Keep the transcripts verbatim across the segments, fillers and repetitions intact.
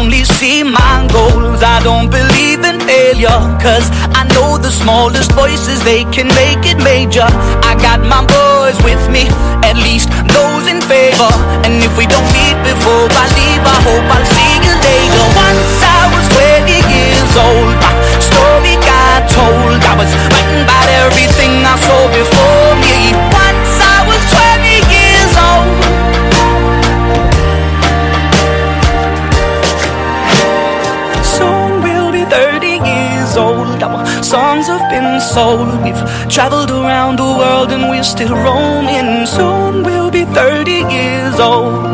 only see my goals. I don't believe in failure, cause I know the smallest voices, they can make it major. I got my boys with me, at least those in favor. And if we don't meet before I leave, I hope I'll see you later. Once I was twenty years old, my story got told. I was writing about everything I saw before me. Once I was twenty years old. Soon we'll be thirty years old. Our songs have been sold. We've traveled around the world and we're still roaming. Soon we'll be thirty years old.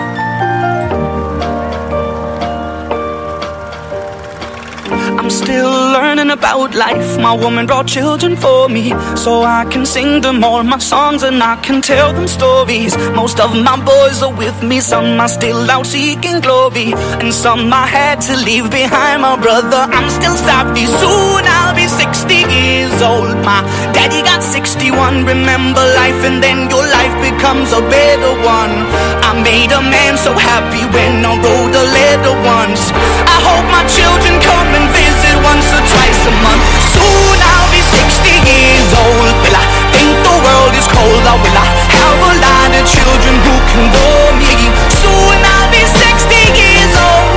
I'm still learning about life. My woman brought children for me, so I can sing them all my songs and I can tell them stories. Most of my boys are with me, some are still out seeking glory, and some I had to leave behind. My brother, I'm still savvy. Soon I'll be sixty years old. My daddy got sixty-one. Remember life and then your life becomes a better one. I made a man so happy when I wrote a letter once. I hope my children come and visit once or twice a month. Soon I'll be sixty years old. Will I think the world is cold, or will I have a lot of children who can bore me? Soon I'll be sixty years old.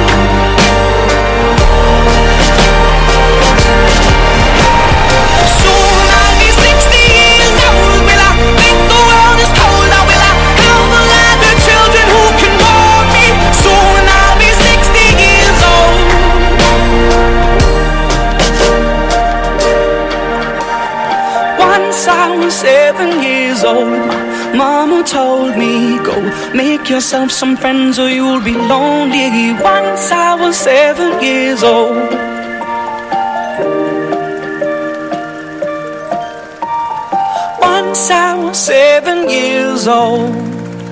Soon I'll be sixty years old. Will I think the world is cold, or will I have a lot of children who can bore me? Soon I'll be sixty years old. Once I was seven years old, my mama told me, go make yourself some friends or you'll be lonely. Once I was seven years old. Once I was seven years old.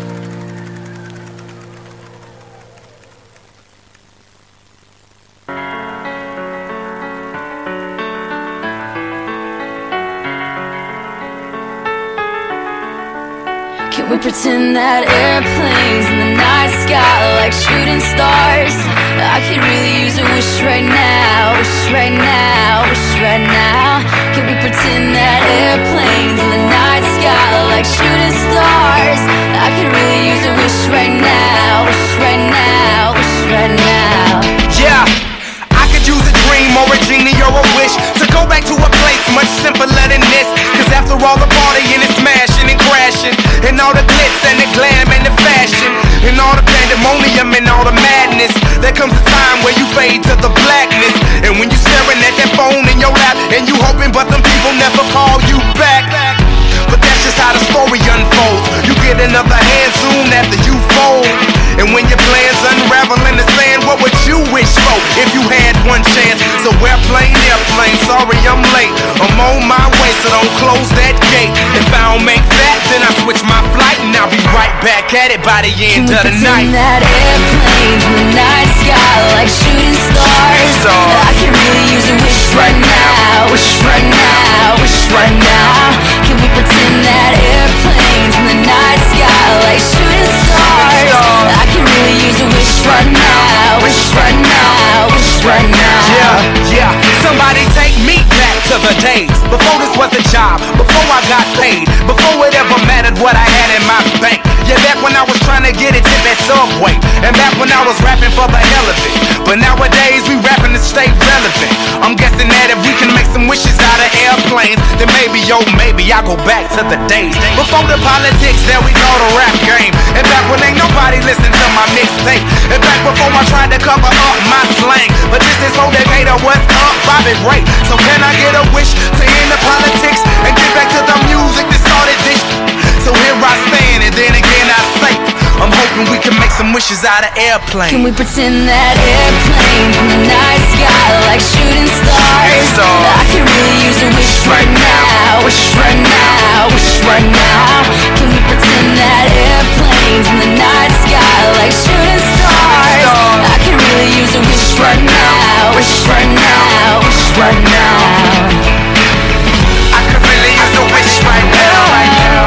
Can we pretend that airplanes in the night sky are like shooting stars? I could really use a wish right now, wish right now, wish right now. Can we pretend that airplanes in the night sky are like shooting stars? I could really use a wish right now, wish right now, wish right now. Yeah, I could use a dream or a genie or a wish to go back to a place much simpler than this. Cause after all the partying and smashing and crashing, and all the glitz and the glam and the fashion, and all the pandemonium and all the madness, there comes a time where you fade to the blackness. And when you're staring at that phone in your lap, and you hoping but them people never call you back. But that's just how the story unfolds. You get another hand soon after you fold. And when your plans unravel in the sand, what would you wish for if you had one chance? So airplane, airplane, sorry I'm late. I'm on my way, so don't close that gate. If I don't make that, then I switch my flight, and I'll be right back at it by the end of the night. Can we pretend that airplanes in the night sky like shooting stars? I can really use a wish right now, wish right now, wish right now. Can we pretend that airplanes in the night sky like shooting stars? I can really use a wish right now, wish right now, wish right now. Yeah, yeah, somebody take me back to the days before this was a job, before I got paid, before it ever mattered what I had in my bank. Yeah, back when I was trying to get a tip at Subway, and back when I was rapping for the hell of it. But nowadays we rapping to stay relevant. I'm guessing that if we can make some wishes out of airplanes, then maybe, yo, maybe I go back to the days before the politics that we call the rap game, and back when ain't nobody listen to my mixtape, and back before I tried to cover up my slang. But this is for Decatur, what's up, Bobby Ray? So can I get a wish to end the politics and get back to the music that started this? So here I stand, and then again I say, I'm hoping we can make some wishes out of airplanes. Can we pretend that airplanes in the night sky like shooting stars? I can really use a wish right now, wish right now, wish right now. Can we pretend that airplanes in the night sky like shooting stars? I can really use a wish right now, wish right now, wish right now. I could really use a wish right now, right now.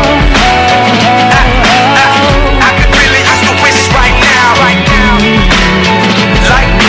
I, I, I could really use a wish right now, right now. Like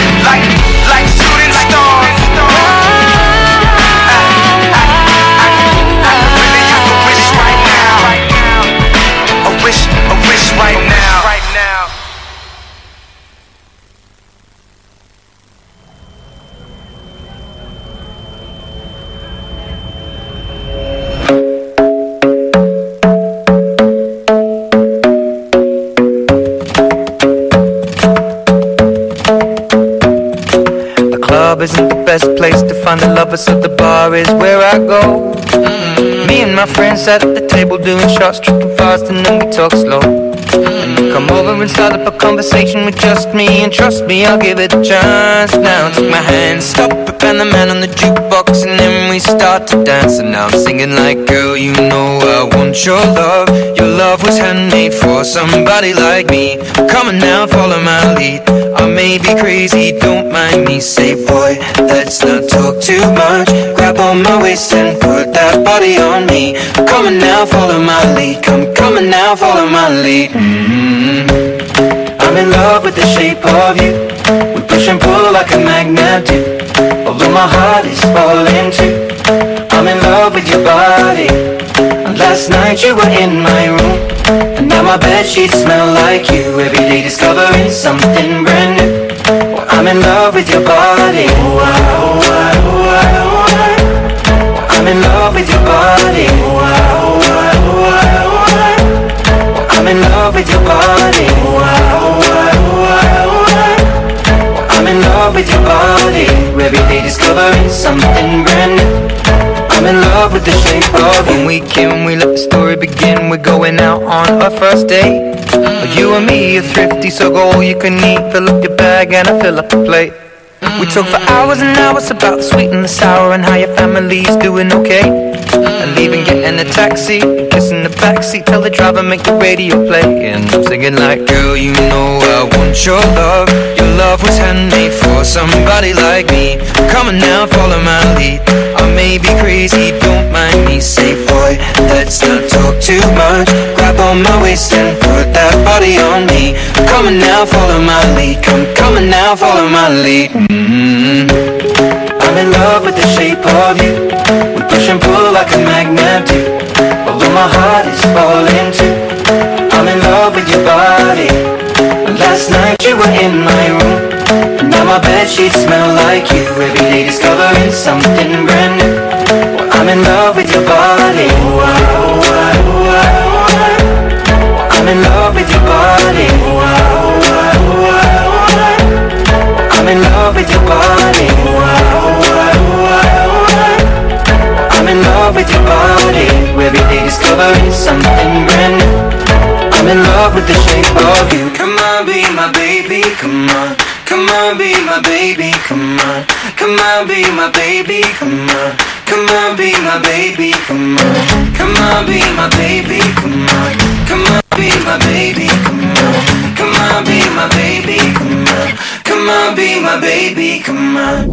find the lovers at the bar is where I go. Mm-hmm. Me and my friends sat at the table doing shots, tripping fast, and then we talk slow. And you come over and start up a conversation with just me, and trust me, I'll give it a chance. Now take my hand, stop it, and the man on the jukebox, and then we start to dance. And now I'm singing like, girl, you know I want your love. Your love was handmade for somebody like me. Come on now, follow my lead. I may be crazy, don't mind me. Say, boy, let's not talk too much. Grab on my waist and put that body on me. Come on now, follow my lead. Come, come on now, follow my lead. Mm-hmm. I'm in love with the shape of you. We push and pull like a magnet do. Although my heart is falling too, I'm in love with your body. And last night you were in my room, and now my bedsheets smell like you. Every day discovering something brand new. Well, I'm in love with your body. Oh, I, oh, I, oh, I, oh, I. Well, I'm in love with your body. Oh, I, oh, I, oh, I, oh, I. Well, I'm in love with your body. Oh, I, oh, I, oh, I, oh, I. Well, I'm in love with your body. Every day discovering something brand new. I'm in love with the shape of you. When we came, we let the story begin. We're going out on our first date. Mm-hmm. You and me are thrifty, so go all you can eat. Fill up your bag and I fill up the plate. Mm-hmm. We talk for hours and hours about the sweet and the sour, and how your family's doing okay. Mm-hmm. And leaving, getting a taxi, kissing the backseat, tell the driver make the radio play. And I'm singing like, girl, you know I want your love. Your love was handmade for somebody like me. Come on now, follow my lead. I may be crazy, don't mind me. Say, boy, let's not talk too much. Grab on my waist and put that body on me. Come on now, follow my lead. Come, come on now, follow my lead. Mm-hmm. I'm in love with the shape of you. We push and pull like a magnet do. Although my heart is falling too, I'm in love with your body. Last night you were in my room, and now my bedsheets smell like you. Every day discovering something brand new. Well, I'm in love with your body. Oh, I, oh, I, oh, I, oh, I. Well, I'm in love with your body. Oh, I, oh, I, oh, I, oh, I. Well, I'm in love with your body. Oh, I, oh, I, oh, I, oh, I. Well, I'm in love with your body. Every day discovering something brand new. I'm in love with the shape of you. Come on, be my baby, come on. Come on, be my baby, come on. Come on, be my baby, come on. Come on, be my baby, come on. Come on, be my baby, come on. Come on, be my baby, come on. Come on, be my baby, come on. Come on, be my baby, come on.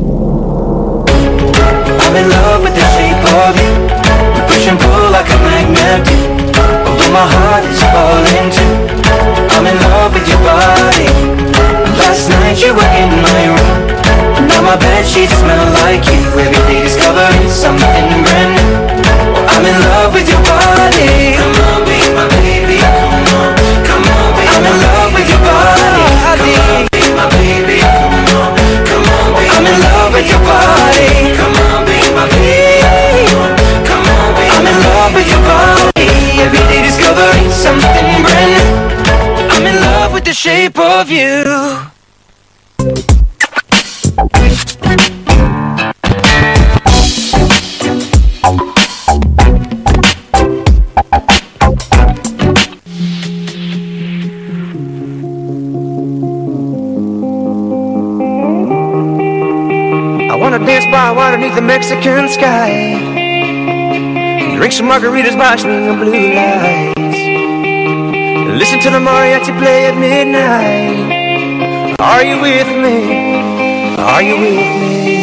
I'm in love with the shape of you. We push and pull like a magnet do. Although my heart is falling too, I'm in love with your body. Last night you were in my room, and now my bedsheets smell like you. Every day discovering something brand new. Well, I'm in love with your body. Come on, be my baby, come on. Come on, be I'm in love with your body. Come on, be my baby, come on. Come on, be I'm in love with your body. Come on, be my baby. Come on, be I'm in love with your body. Every day discovering something brand new. I'm in love with the shape of you. I wanna dance by water beneath the Mexican sky, drink some margaritas by swinging blue lights, listen to the mariachi play at midnight. Are you with me? Are you with me?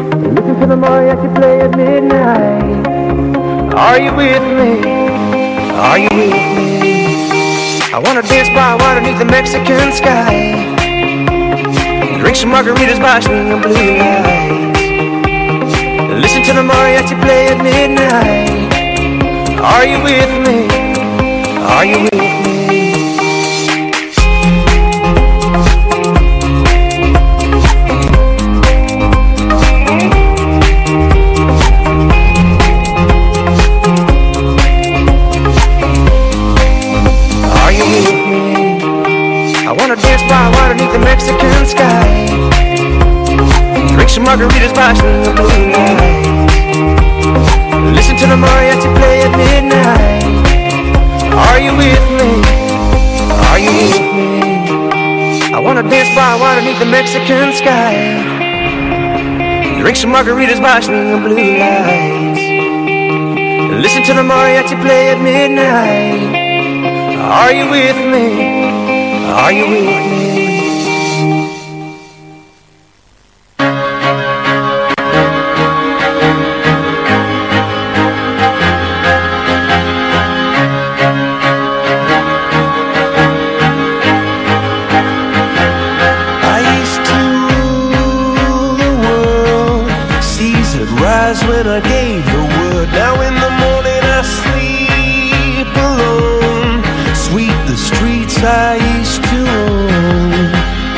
Are you with me? Are you with me? I wanna dance by water beneath the Mexican sky, drink some margaritas by swinging blue lights, listen to the mariachi play at midnight. Are you with me? Are you with me? Beneath the Mexican sky, drink some margaritas by swinging blue lights, listen to the mariachi play at midnight. Are you with me? Are you with me? I wanna dance by water beneath the Mexican sky, drink some margaritas by swinging blue lights, listen to the mariachi play at midnight. Are you with me? Are you with me? When I gave the word, now in the morning I sleep alone. Sweep the streets I used to own.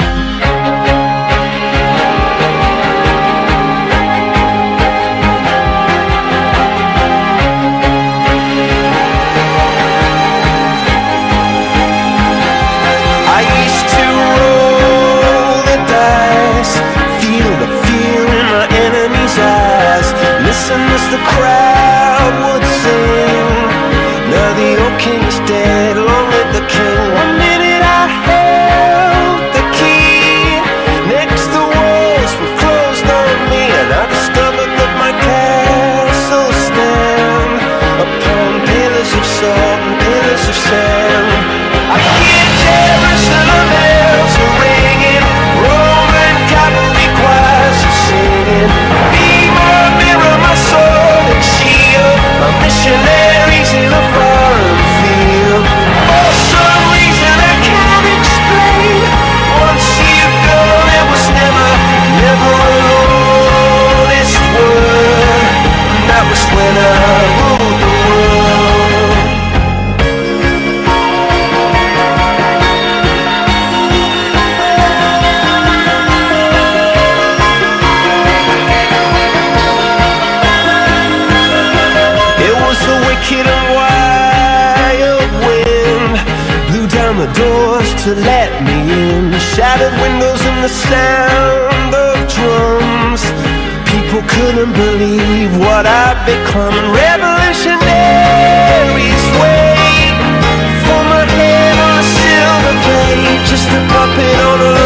I used to roll the dice, feel the fear in my enemy's eyes, listen as the crowd would sing. Now the old king is dead, long live the king. One minute I held the key, next the walls were closed on me, and I discovered that my castle stand upon pillars of salt and pillars of sand. I hear Jerusalem bells are ringing, Roman cavalry choirs are singing. Be my mirror, my sword and shield, my missionaries in a foreign field. For some reason I can't explain, once you've gone it was never, never an honest word. And that was when I ruled the world. Wicked and wild wind blew down the doors to let me in, shattered windows and the sound of drums. People couldn't believe what I'd become. Revolutionaries wait for my head on a silver plate, just a puppet on a